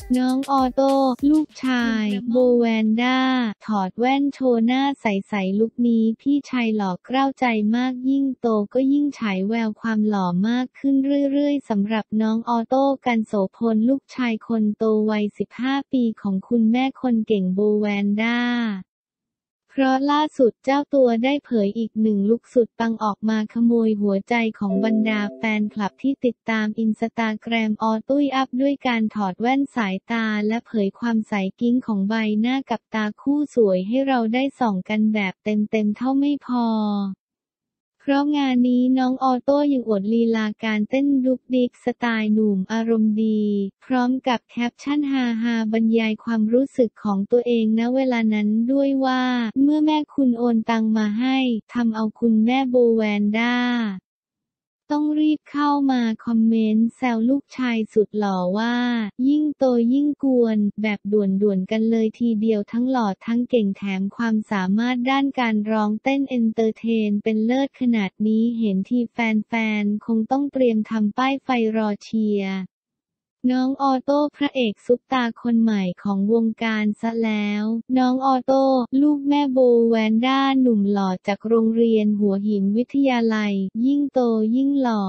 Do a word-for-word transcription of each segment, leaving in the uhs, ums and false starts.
น้องออโต้ ลูกชาย โบแวนด้า ถอดแว่นโชว์หน้าใสๆลุคนี้พี่ชายหล่อเกร้าใจมากยิ่งโตก็ยิ่งฉายแววความหล่อมากขึ้นเรื่อยๆสำหรับน้องออโต้ กรรโสพลลูกชายคนโตวัย สิบห้า ปีของคุณแม่คนเก่งโบแวนด้า เพราะล่าสุดเจ้าตัวได้เผยอีกหนึ่งลุคสุดปังออกมาขโมยหัวใจของบรรดาแฟนคลับที่ติดตามอินสตาแกรมออตุ้ยอัพด้วยการถอดแว่นสายตาและเผยความใสกิ๊งของใบหน้ากับตาคู่สวยให้เราได้ส่องกันแบบเต็มๆเท่าไม่พอเพราะงานนี้น้องออโต้ยังอวดลีลาการเต้นดุกดิกสไตล์หนุ่มอารมณ์ดีพร้อมกับแคปชั่นฮาๆบรรยายความรู้สึกของตัวเองณเวลานั้นด้วยว่าเมื่อแม่คุณโอนตังมาให้ทำเอาคุณแม่โบแวนด้าต้องรีบเข้ามาคอมเมนต์แซวลูกชายสุดหล่อว่ายิ่งโตยิ่งกวนแบบด่วนๆกันเลยทีเดียวทั้งหล่อทั้งเก่งแถมความสามารถด้านการร้องเต้นเอนเตอร์เทนเป็นเลิศขนาดนี้เห็นทีแฟนๆคงต้องเตรียมทำป้ายไฟรอเชียร์น้องออโต้พระเอกซุปตาคนใหม่ของวงการซะแล้วน้องออโต้ลูกแม่โบแวนด้าหนุ่มหล่อจากโรงเรียนหัวหินวิทยาลัยยิ่งโตยิ่งหล่อ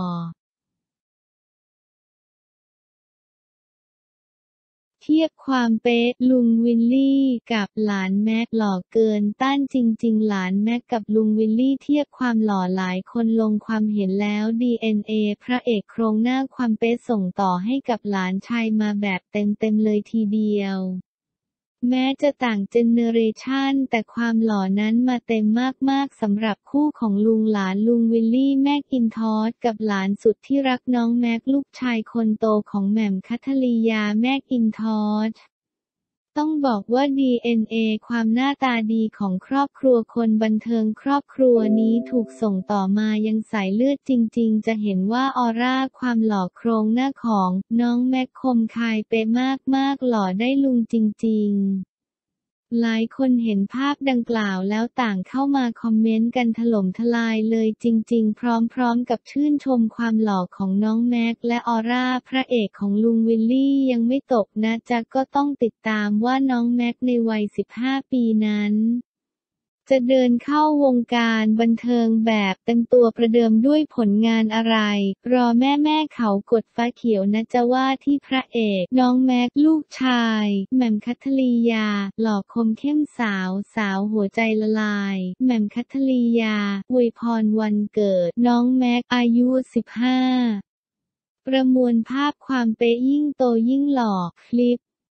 เทียบความเป๊ะลุงวิลลี่กับหลานแม็กหล่อเกินต้านจริงๆหลานแม็กกับลุงวิลลี่เทียบความหล่อหลายคนลงความเห็นแล้ว ดี เอ็น เอ พระเอกโครงหน้าความเป๊ะส่งต่อให้กับหลานชายมาแบบเต็มๆเลยทีเดียวแม้จะต่างเจเนเรชันแต่ความหล่อนั้นมาเต็มมากๆสำหรับคู่ของลุงหลานลุงวิลลี่แมคอินทอชกับหลานสุดที่รักน้องแม็กลูกชายคนโตของแหม่มคัทลียาแมคอินทอชต้องบอกว่า ดี เอ็น เอ ความหน้าตาดีของครอบครัวคนบันเทิงครอบครัวนี้ถูกส่งต่อมายังสายเลือดจริงๆจะเห็นว่าออร่าความหล่อโครงหน้าของน้องแม็กคมคายเป๊ะมากๆหล่อได้ลุงจริงๆหลายคนเห็นภาพดังกล่าวแล้วต่างเข้ามาคอมเมนต์กันถล่มทลายเลยจริงๆพร้อมๆกับชื่นชมความหล่อของน้องแม็กและออร่าพระเอกของลุงวิลลี่ยังไม่ตกนะจ๊ะก็ต้องติดตามว่าน้องแม็กในวัย สิบห้า ปีนั้นจะเดินเข้าวงการบันเทิงแบบเต็มตัวประเดิมด้วยผลงานอะไรรอแม่ๆเขากดฟ้าเขียวนะจ๊ะว่าที่พระเอกน้องแม็กลูกชายแหม่มคัทลียาหล่อคมเข้มสาวสาวหัวใจละลายแหม่มคัทลียาอวยพรวันเกิดน้องแม็กอายุ สิบห้า ประมวลภาพความเป๊ะยิ่งโตยิ่งหล่อคลิป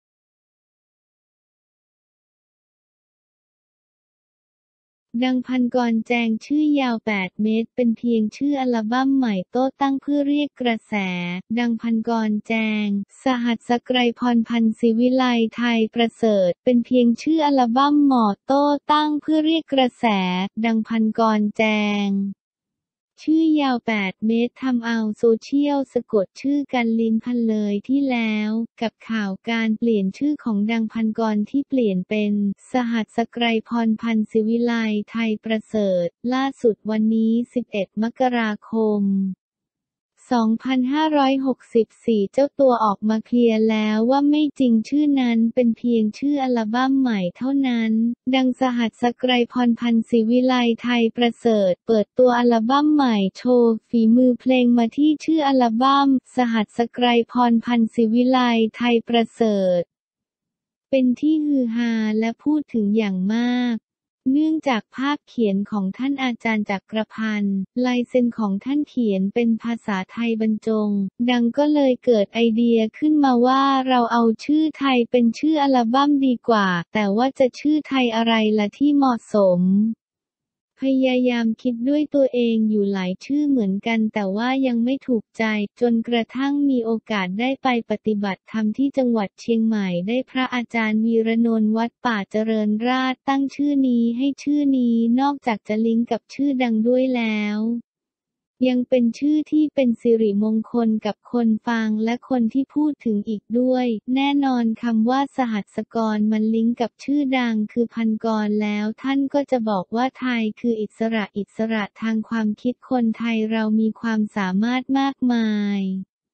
ดังพันกรแจงชื่อยาว แปด เมตรเป็นเพียงชื่ออัลบั้มใหม่โต้ตั้งเพื่อเรียกกระแสดังพันกรแจงสหัสไกรพรพันธ์ศิวิไลไทยประเสริฐเป็นเพียงชื่ออัลบั้มหมอโต้ตั้งเพื่อเรียกกระแสดังพันกรแจงชื่อยาว แปด เมตรทำเอาโซเชียลสะกดชื่อกันลิ้นพันเลยที่แล้วกับข่าวการเปลี่ยนชื่อของดังพันกรที่เปลี่ยนเป็นสหัสไกรพรพันธ์ศิวิไลไทยประเสริฐล่าสุดวันนี้ สิบเอ็ด มกราคม สองพันห้าร้อยหกสิบสี่ เจ้าตัวออกมาเคลียร์แล้วว่าไม่จริงชื่อนั้นเป็นเพียงชื่ออัลบั้มใหม่เท่านั้นดังสหัสไกรพรพันธ์ศิวิไลไทยประเสริฐเปิดตัวอัลบั้มใหม่โชว์ฝีมือเพลงมาที่ชื่ออัลบั้มสหัสไกรพรพันธ์ศิวิไลไทยประเสริฐเป็นที่ฮือฮาและพูดถึงอย่างมากเนื่องจากภาพเขียนของท่านอาจารย์จักรพันธ์ลายเซ็นของท่านเขียนเป็นภาษาไทยบรรจงดังก็เลยเกิดไอเดียขึ้นมาว่าเราเอาชื่อไทยเป็นชื่ออัลบั้มดีกว่าแต่ว่าจะชื่อไทยอะไรล่ะที่เหมาะสมพยายามคิดด้วยตัวเองอยู่หลายชื่อเหมือนกันแต่ว่ายังไม่ถูกใจจนกระทั่งมีโอกาสได้ไปปฏิบัติธรรมที่จังหวัดเชียงใหม่ได้พระอาจารย์วีรนนท์วัดป่าเจริญราษฎร์ตั้งชื่อนี้ให้ชื่อนี้นอกจากจะลิงก์กับชื่อดังด้วยแล้วยังเป็นชื่อที่เป็นสิริมงคลกับคนฟังและคนที่พูดถึงอีกด้วยแน่นอนคำว่าสหัสกรมันลิงก์กับชื่อดังคือพันกรแล้วท่านก็จะบอกว่าไทยคืออิสระอิสระทางความคิดคนไทยเรามีความสามารถมากมาย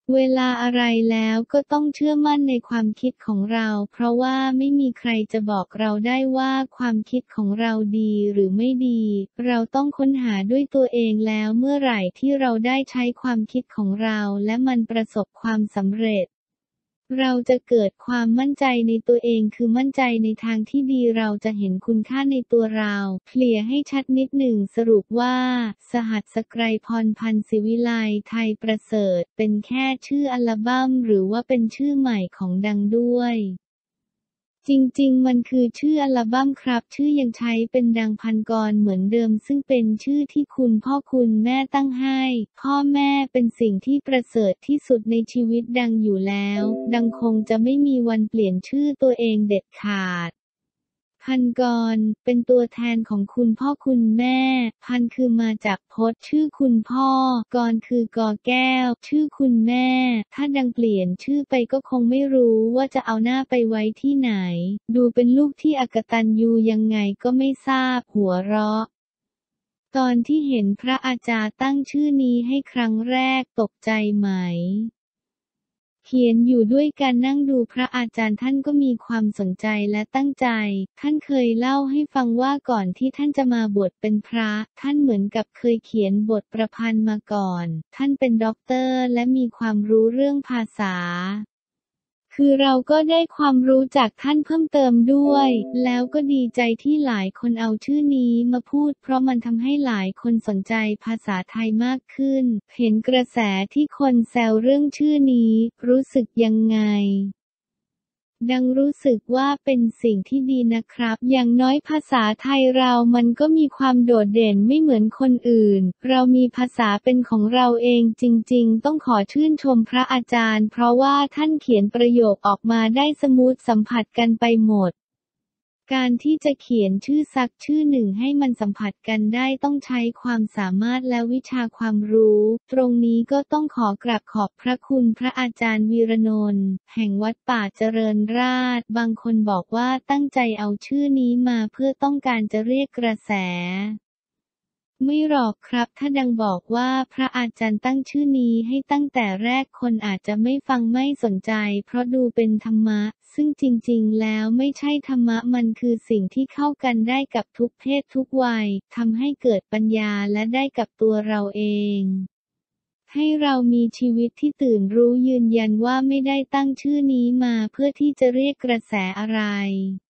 เวลาอะไรแล้วก็ต้องเชื่อมั่นในความคิดของเราเพราะว่าไม่มีใครจะบอกเราได้ว่าความคิดของเราดีหรือไม่ดีเราต้องค้นหาด้วยตัวเองแล้วเมื่อไหร่ที่เราได้ใช้ความคิดของเราและมันประสบความสำเร็จเราจะเกิดความมั่นใจในตัวเองคือมั่นใจในทางที่ดีเราจะเห็นคุณค่าในตัวเราเคลียร์ให้ชัดนิดหนึ่งสรุปว่าสหัสไกรพรพันธ์ศิวิไลไทยประเสริฐเป็นแค่ชื่ออัลบั้มหรือว่าเป็นชื่อใหม่ของดังด้วยจริงๆมันคือชื่ออัลบั้มครับชื่อยังใช้เป็นดังพันกรเหมือนเดิมซึ่งเป็นชื่อที่คุณพ่อคุณแม่ตั้งให้พ่อแม่เป็นสิ่งที่ประเสริฐที่สุดในชีวิตดังอยู่แล้วดังคงจะไม่มีวันเปลี่ยนชื่อตัวเองเด็ดขาดพันกรเป็นตัวแทนของคุณพ่อคุณแม่พันคือมาจากพจน์ชื่อคุณพ่อกรคือกอแก้วชื่อคุณแม่ถ้าดังเปลี่ยนชื่อไปก็คงไม่รู้ว่าจะเอาหน้าไปไว้ที่ไหนดูเป็นลูกที่อกตัญญูยังไงก็ไม่ทราบหัวเราะตอนที่เห็นพระอาจารย์ตั้งชื่อนี้ให้ครั้งแรกตกใจไหมเขียนอยู่ด้วยกันนั่งดูพระอาจารย์ท่านก็มีความสนใจและตั้งใจท่านเคยเล่าให้ฟังว่าก่อนที่ท่านจะมาบวชเป็นพระท่านเหมือนกับเคยเขียนบทประพันธ์มาก่อนท่านเป็นด็อกเตอร์และมีความรู้เรื่องภาษาคือเราก็ได้ความรู้จากท่านเพิ่มเติมด้วยแล้วก็ดีใจที่หลายคนเอาชื่อนี้มาพูดเพราะมันทำให้หลายคนสนใจภาษาไทยมากขึ้นเห็นกระแสที่คนแซวเรื่องชื่อนี้รู้สึกยังไงดังรู้สึกว่าเป็นสิ่งที่ดีนะครับอย่างน้อยภาษาไทยเรามันก็มีความโดดเด่นไม่เหมือนคนอื่นเรามีภาษาเป็นของเราเองจริงๆต้องขอชื่นชมพระอาจารย์เพราะว่าท่านเขียนประโยคออกมาได้สมูทสัมผัสกันไปหมดการที่จะเขียนชื่อสักชื่อหนึ่งให้มันสัมผัสกันได้ต้องใช้ความสามารถและวิชาความรู้ตรงนี้ก็ต้องขอกราบขอบพระคุณพระอาจารย์วีรนนท์แห่งวัดป่าเจริญราษฎร์บางคนบอกว่าตั้งใจเอาชื่อนี้มาเพื่อต้องการจะเรียกกระแสไม่หรอกครับถ้าดังบอกว่าพระอาจารย์ตั้งชื่อนี้ให้ตั้งแต่แรกคนอาจจะไม่ฟังไม่สนใจเพราะดูเป็นธรรมะซึ่งจริงๆแล้วไม่ใช่ธรรมะมันคือสิ่งที่เข้ากันได้กับทุกเพศทุกวัยทำให้เกิดปัญญาและได้กับตัวเราเองให้เรามีชีวิตที่ตื่นรู้ยืนยันว่าไม่ได้ตั้งชื่อนี้มาเพื่อที่จะเรียกกระแสอะไร